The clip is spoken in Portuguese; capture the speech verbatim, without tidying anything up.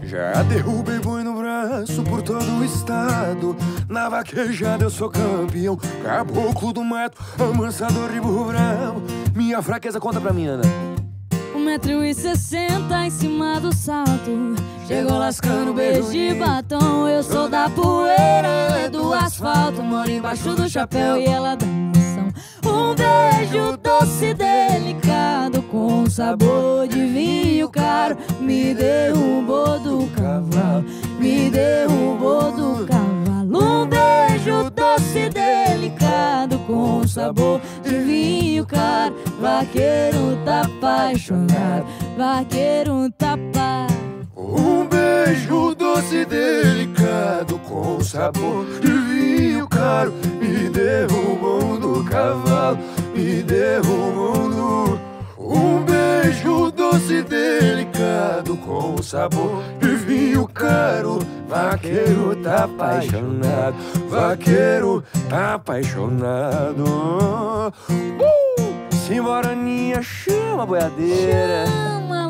Já derrubei boi no braço por todo o estado. Na vaquejada eu sou campeão, caboclo do mato, amansador de burro bravo. Minha fraqueza conta pra mim, Ana. Um metro e sessenta em cima do salto, chegou lascando beijo de batom. Eu sou da poeira, ela é do asfalto, moro embaixo do chapéu e ela da mansão. Um beijo doce, delicado, com sabor de vinho caro, me derrubou do cavalo, me derrubou do cavalo. Um beijo doce, delicado, com sabor de vinho caro. Vaqueiro tá apaixonado, vaqueiro tá apaixonado. Um beijo doce, delicado, com sabor de vinho caro, me derrubou do cavalo, me derrubou do... Um beijo doce, delicado, com sabor de vinho caro. Vaqueiro tá apaixonado, vaqueiro tá apaixonado. Uh! Simbora, Aninha, chama a boiadeira. Chama,